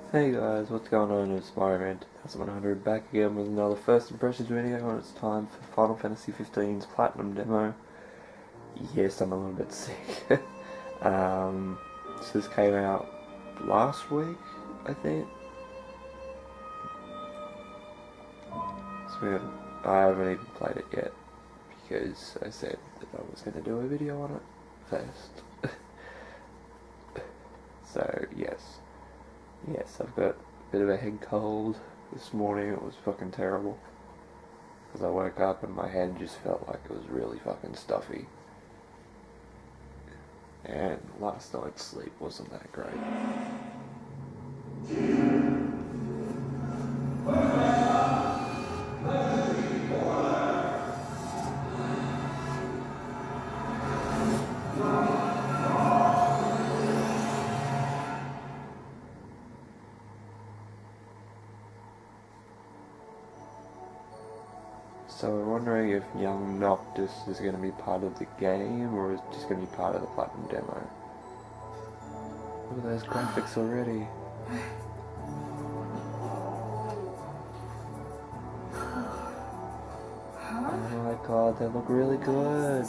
Hey guys, what's going on? It's Spider-Man 2100 back again with another first impressions video, and it's time for Final Fantasy 15's Platinum demo. Yes, I'm a little bit sick. So this came out last week, I think. I haven't even played it yet because I said that I was going to do a video on it first. So yes, I've got a bit of a head cold this morning. It was fucking terrible because I woke up and my head just felt like it was really fucking stuffy, and last night's sleep wasn't that great. So we're wondering if young Noctis is going to be part of the game, or is just going to be part of the Platinum demo. Look at those graphics already. Oh my god, they look really good.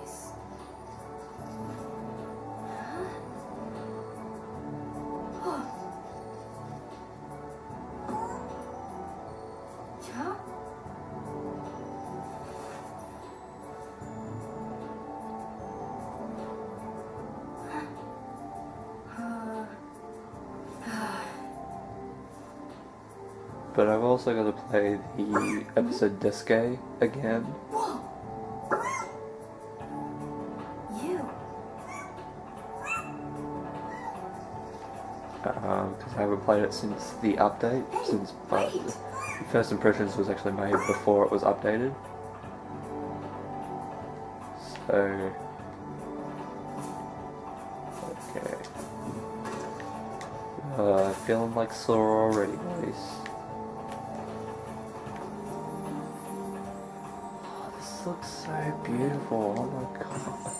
But I've also got to play the episode Duscae again. Because I haven't played it since the update, the first impressions was actually made before it was updated. So, okay. Feeling like sore already, boys. Oh, this looks so beautiful, oh my god.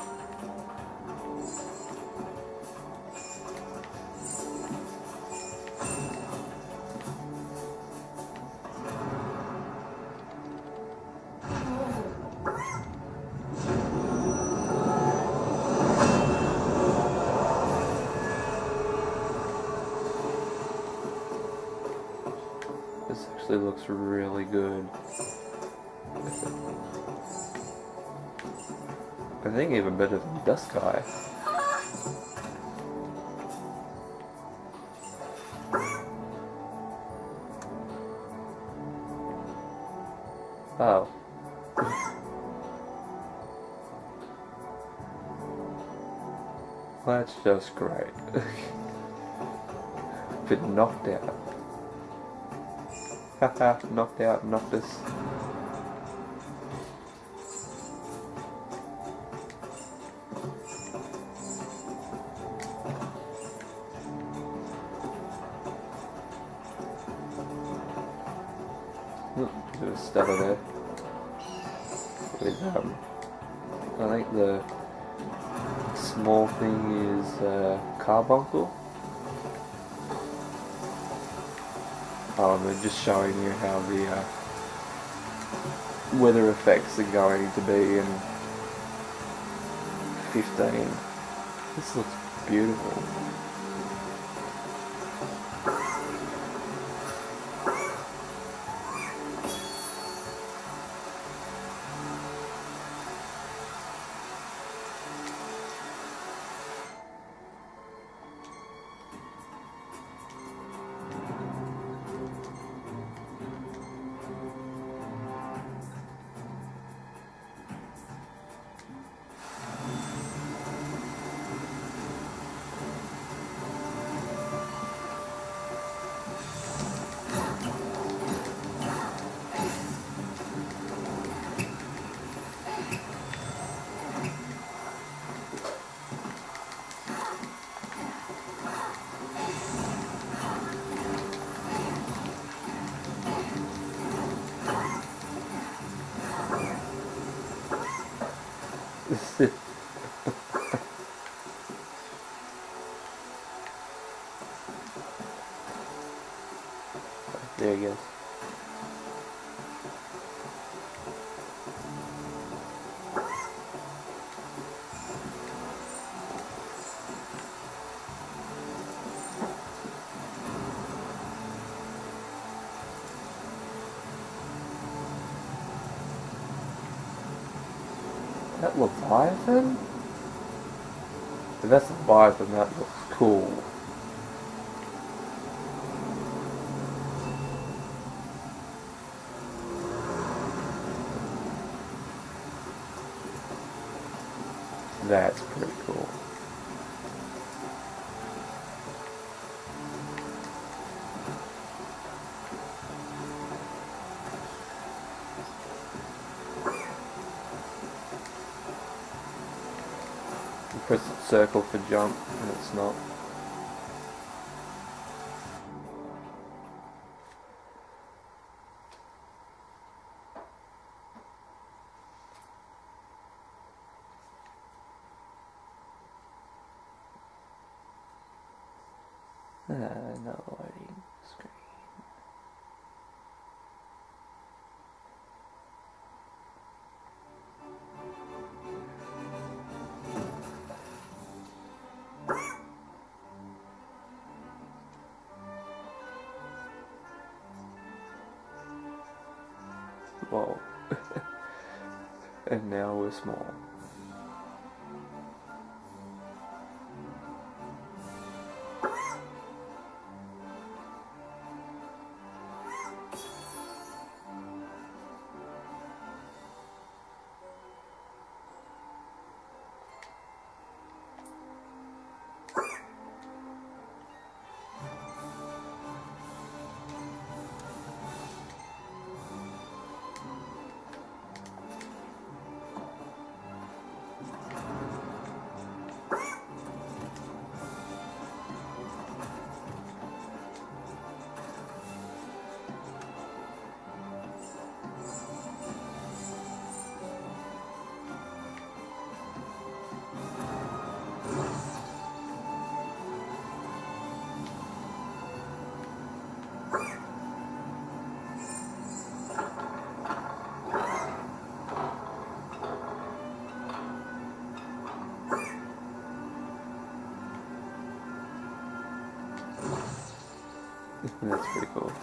This actually looks really good. I think even better than Duscae. Oh. That's just great. Been knocked out. Haha, knocked out Noctis. Bit of stutter there. With, I think the small thing is carbuncle. They're just showing you how the weather effects are going to be in 15. This looks beautiful. There he goes. That Leviathan? If that's Leviathan, that looks cool. That's pretty cool. You press the circle for jump, and it's not. Another loading screen. Whoa. And now we're small. That's pretty cool.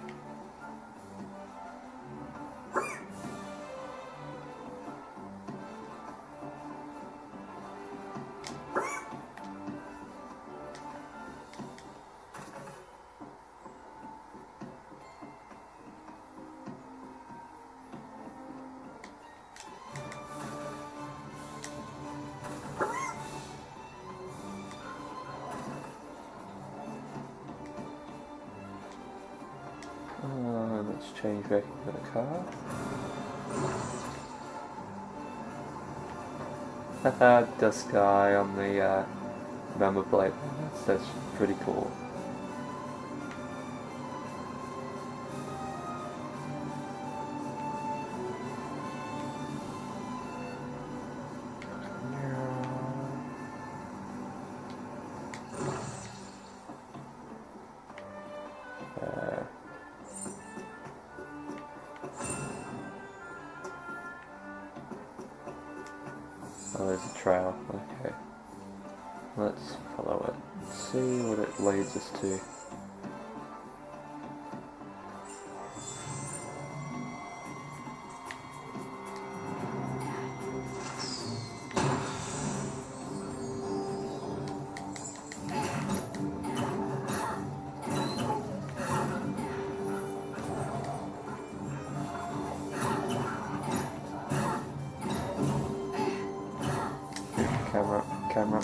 Let's change back into the car. Haha, Duscae on the number plate. That's pretty cool. Oh, there's a trail. Okay. Let's follow it. Let's see what it leads us to. Camera.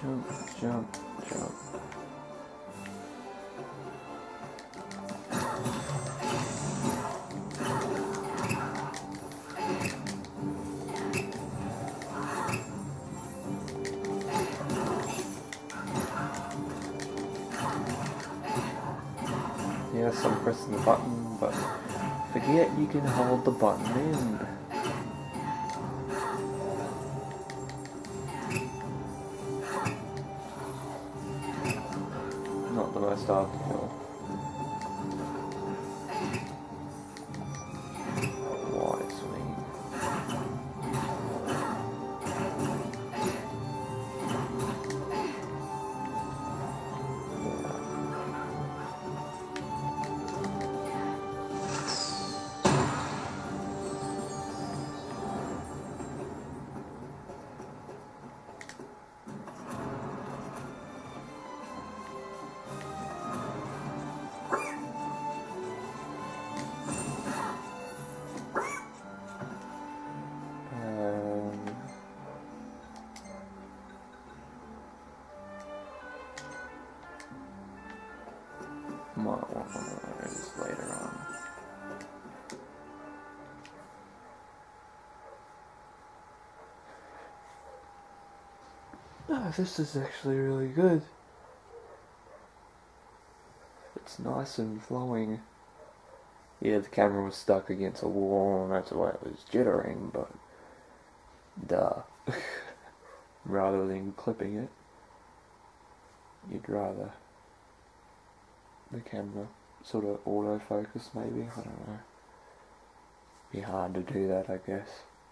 Jump, jump, jump. Yes, I'm pressing the button, but forget you can hold the button in. Not the most hard to kill. Wide swing. Might want one of those later on. Oh, this is actually really good. It's nice and flowing. Yeah, the camera was stuck against a wall and that's why it was jittering, but duh. Rather than clipping it, you'd rather the camera sort of autofocus maybe, I don't know. Be hard to do that, I guess.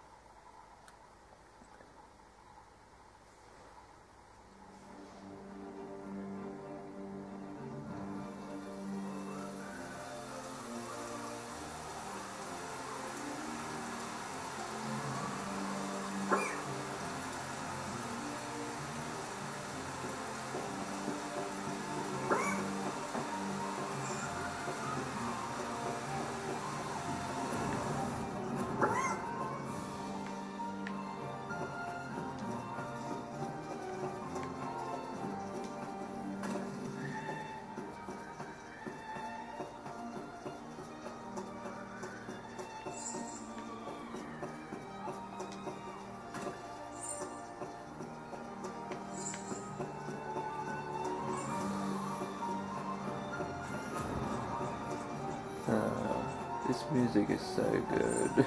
This music is so good.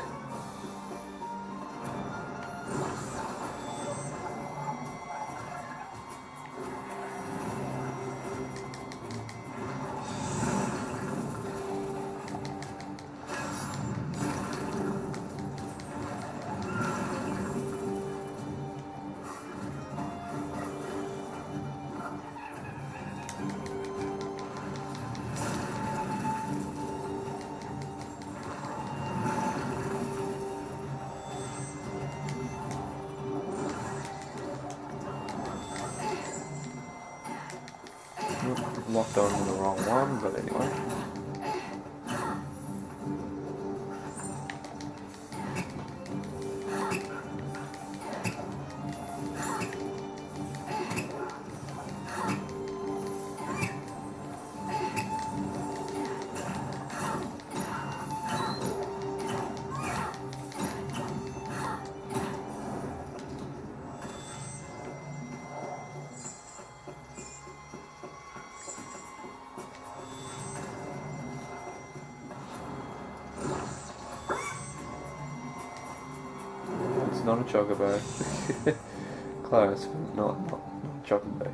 Locked on the wrong one, but anyway. It's not a chocobo. Close, but not a chocobo.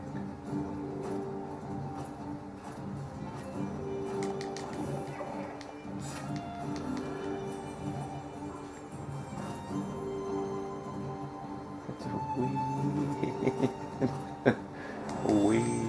It's a wee. Wee.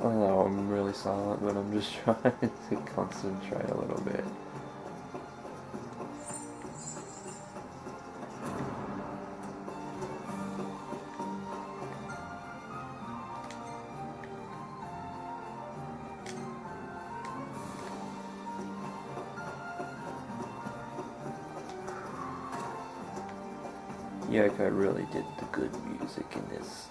I know I'm really silent, but I'm just trying to concentrate a little bit. Yoko really did the good music in this.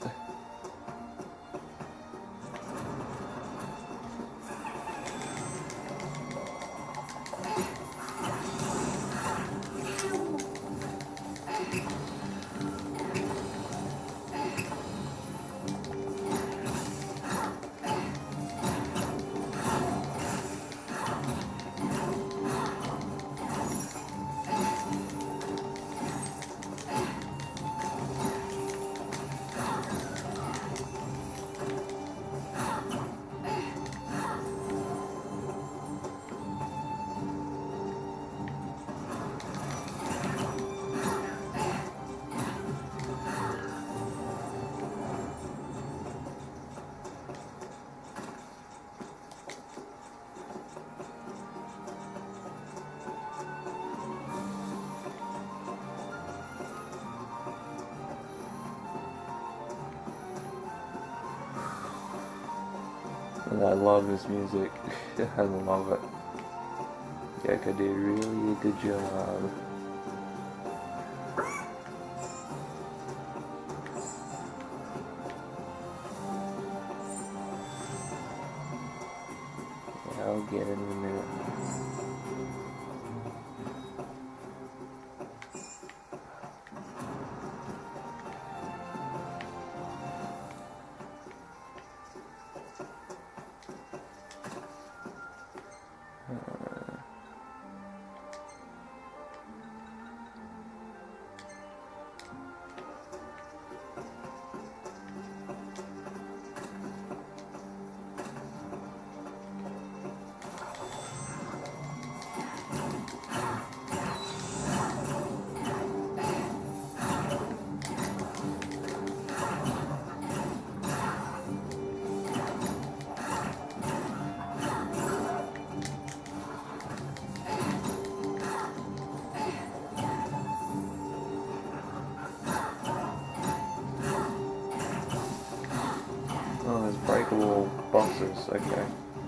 And I love his music. I love it. Yoko did really a good job. Yeah, I'll get it in a minute. Oh, there's breakable boxes, okay.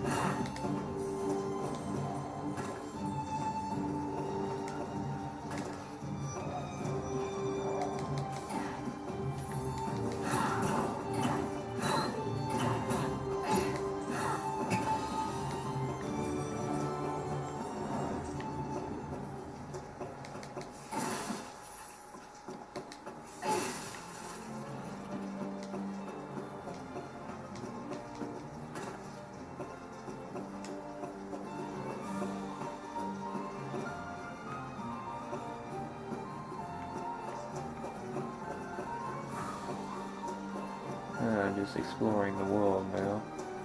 Just exploring the world now.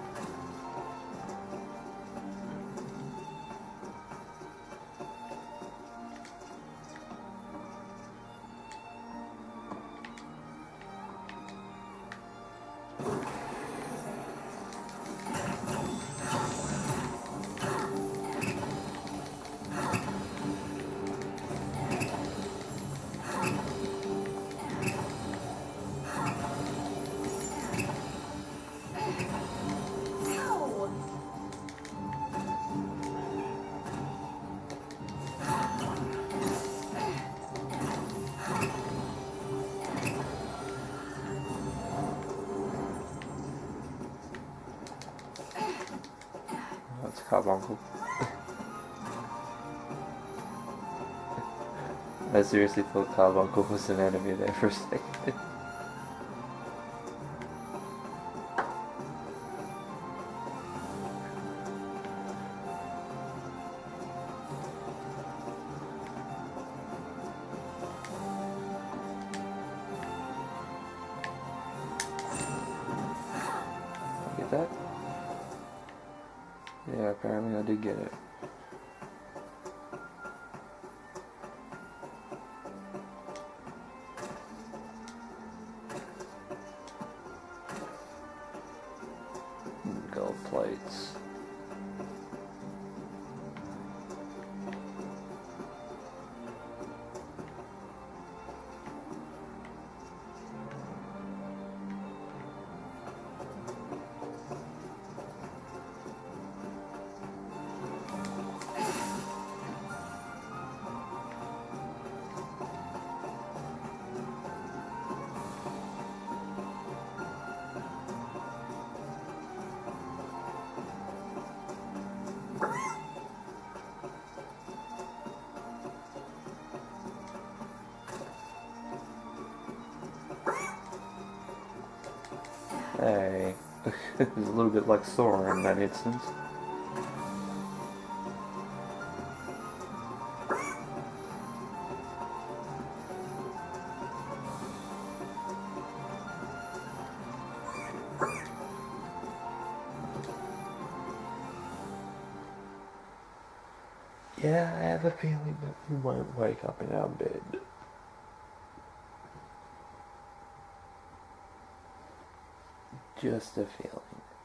That's carbuncle. I seriously thought carbuncle was an enemy there for a second. Get that? Yeah, apparently I did get it. Go plates. Hey, it's a little bit like Sora in that instance. Yeah, I have a feeling that we won't wake up in our bed. Just a feeling.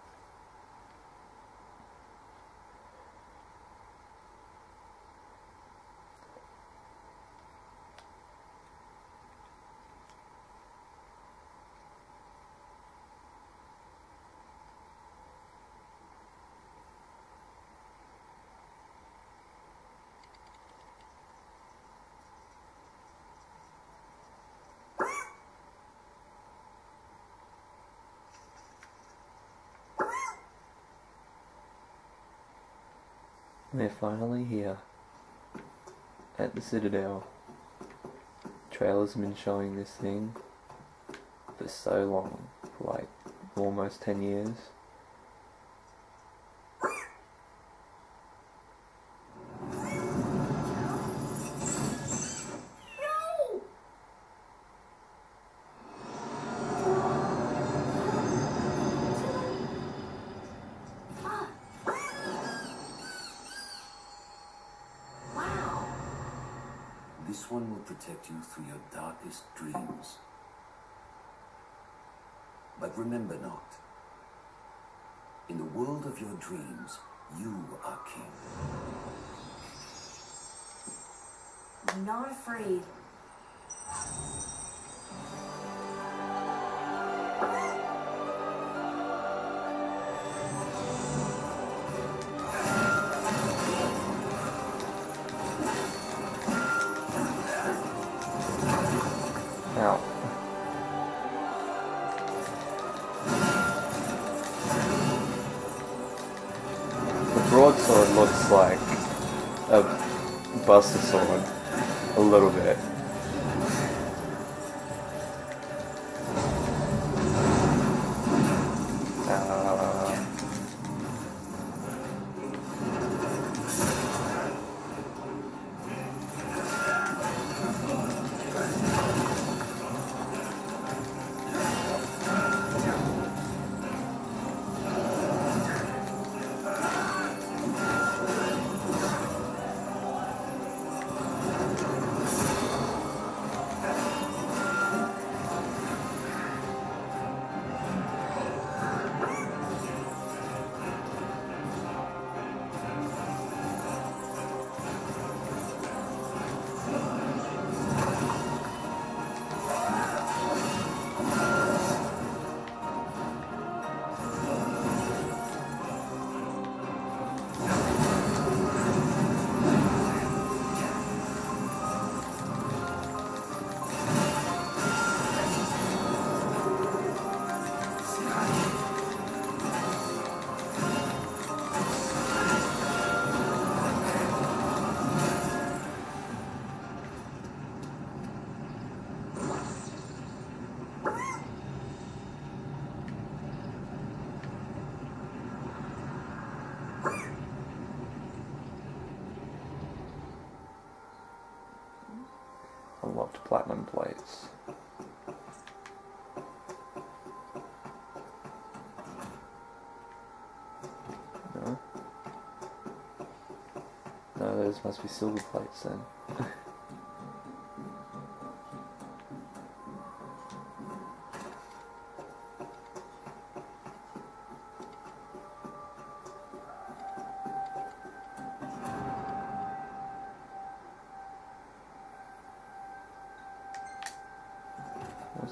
We're finally here at the Citadel. Trailers have been showing this thing for so long, for like almost 10 years. This one will protect you through your darkest dreams. But remember not, in the world of your dreams, you are king. I'm not afraid. Ow. The broadsword looks like a Buster Sword, a little bit. Unlocked platinum plates. No? No, those must be silver plates then.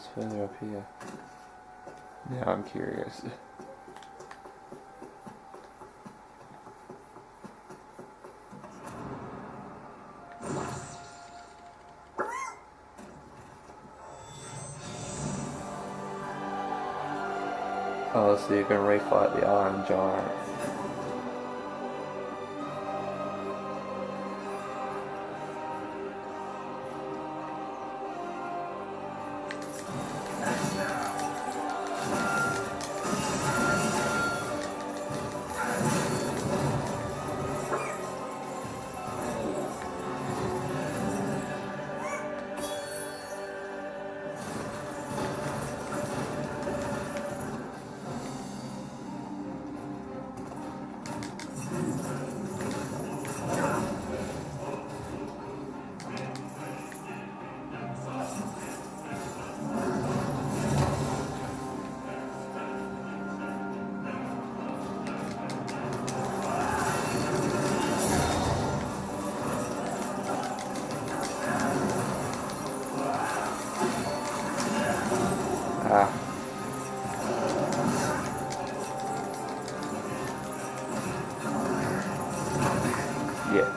What's further up here? Now I'm curious. Oh, so you're gonna refight the Iron Giant. Ah. Yeah.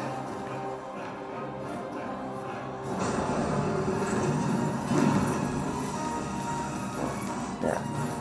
Yeah.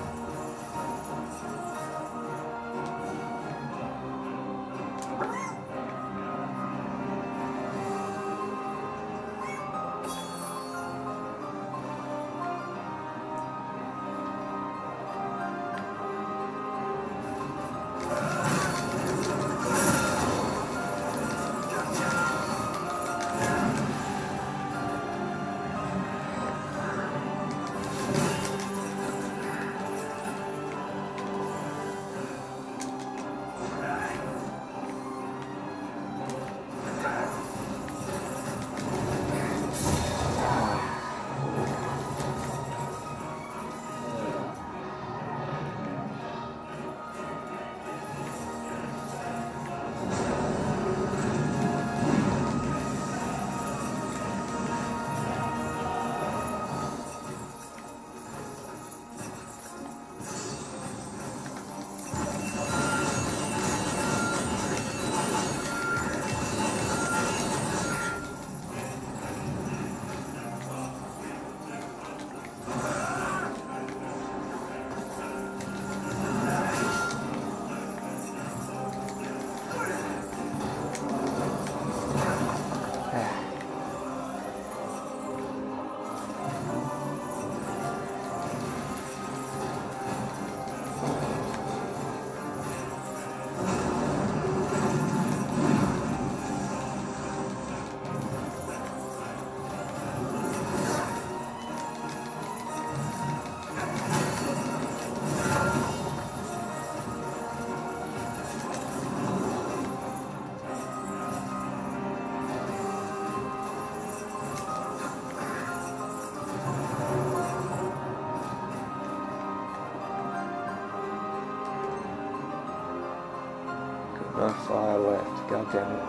No fire left, god damn it.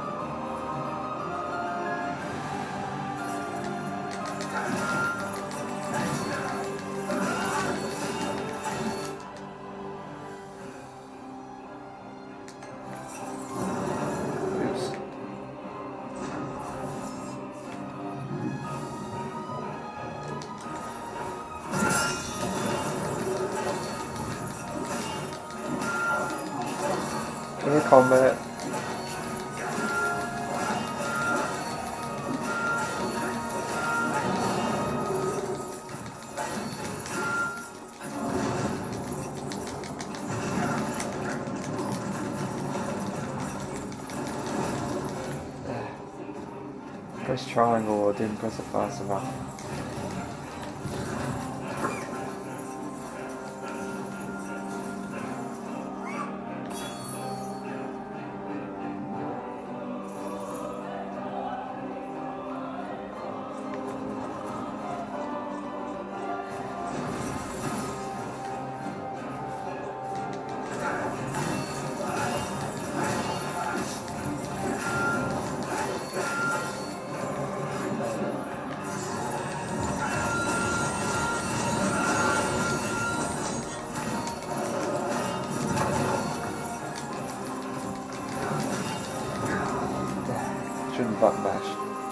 Oops. Air combat. Press triangle or didn't press it fast enough. button mash.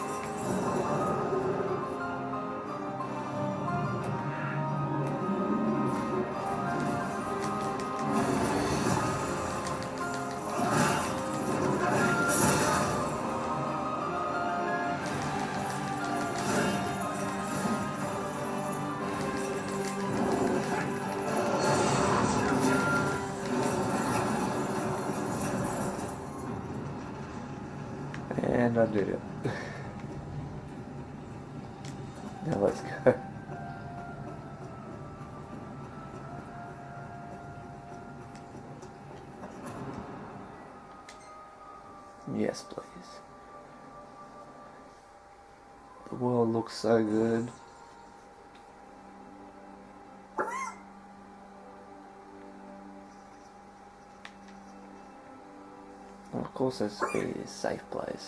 And I did it. Now let's go. Yes, please. The world looks so good. And of course, there's to be a safe place.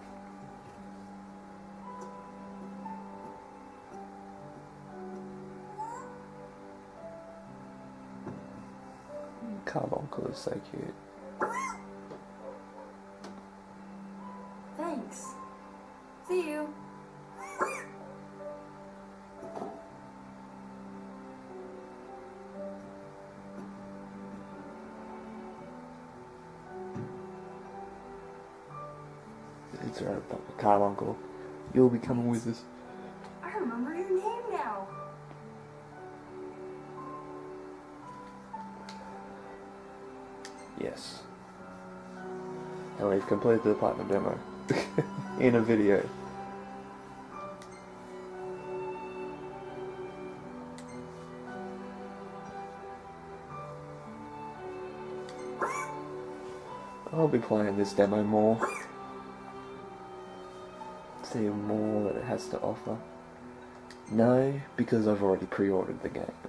Carbuncle is so cute. Thanks. See you. It's right, Carbuncle. You'll be coming with us. I remember your name now. Yes. And we've completed the platinum demo in a video. I'll be playing this demo more. See more that it has to offer. No, because I've already pre-ordered the game.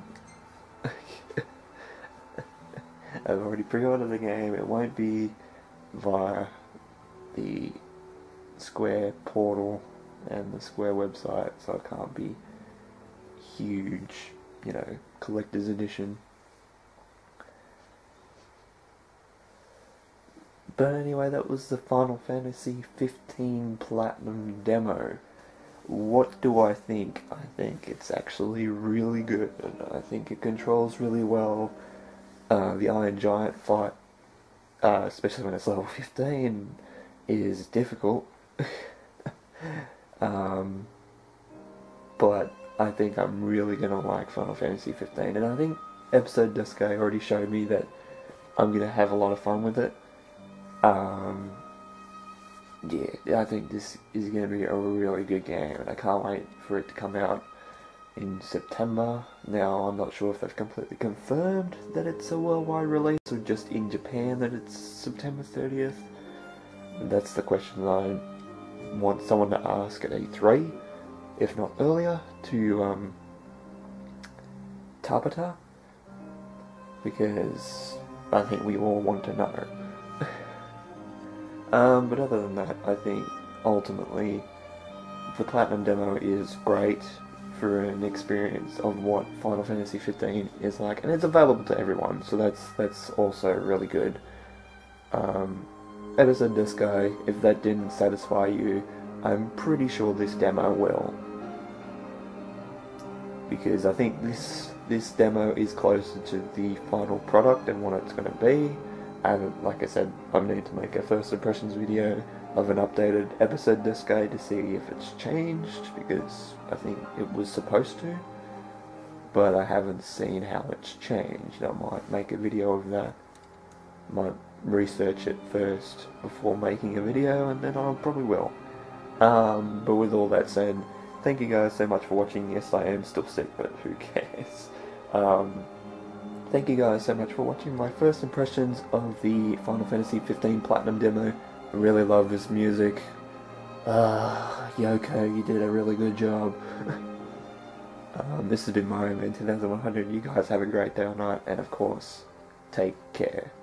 I've already pre-ordered the game. It won't be via the Square portal and the Square website, so it can't be huge, you know, collector's edition. But anyway, that was the Final Fantasy 15 Platinum demo. What do I think? I think it's actually really good. I think it controls really well. The Iron Giant fight, especially when it's level 15, is difficult. But I think I'm really going to like Final Fantasy 15. And I think episode Duscae already showed me that I'm going to have a lot of fun with it. Yeah, I think this is going to be a really good game, and I can't wait for it to come out in September. Now, I'm not sure if they've completely confirmed that it's a worldwide release, or just in Japan that it's September 30th. That's the question that I want someone to ask at E3, if not earlier, to Tabata, because I think we all want to know. But other than that, I think ultimately the Platinum demo is great for an experience of what Final Fantasy 15 is like, and it's available to everyone, so that's also really good. Episode Duscae, if that didn't satisfy you, I'm pretty sure this demo will, because I think this demo is closer to the final product and what it's going to be. And like I said, I need to make a first impressions video of an updated episode Duscae to see if it's changed, because I think it was supposed to, but I haven't seen how it's changed. I might make a video of that, might research it first before making a video, and then I probably will. But with all that said, thank you guys so much for watching. Yes, I am still sick, but who cares? Thank you guys so much for watching my first impressions of the Final Fantasy 15 Platinum demo. I really love this music. Yoko, you did a really good job. This has been Mario Man 2100. You guys have a great day or night, and of course, take care.